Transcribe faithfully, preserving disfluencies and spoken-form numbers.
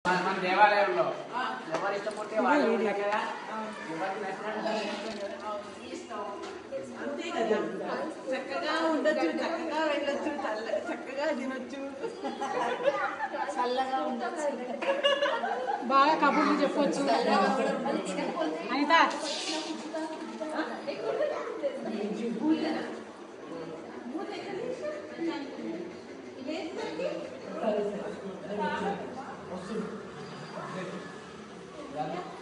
మన దేవాలయంలో ఎవరు ఇష్టపడితే వాళ్ళు ఉంటారు కదా. అంతే కదా, చక్కగా ఉండొచ్చు, చక్కగా వెళ్ళొచ్చు, చక్కగా తినొచ్చు, చల్లగా ఉండొచ్చు, బాగా కబుర్లు చెప్పొచ్చు. అనిత వస్తుంది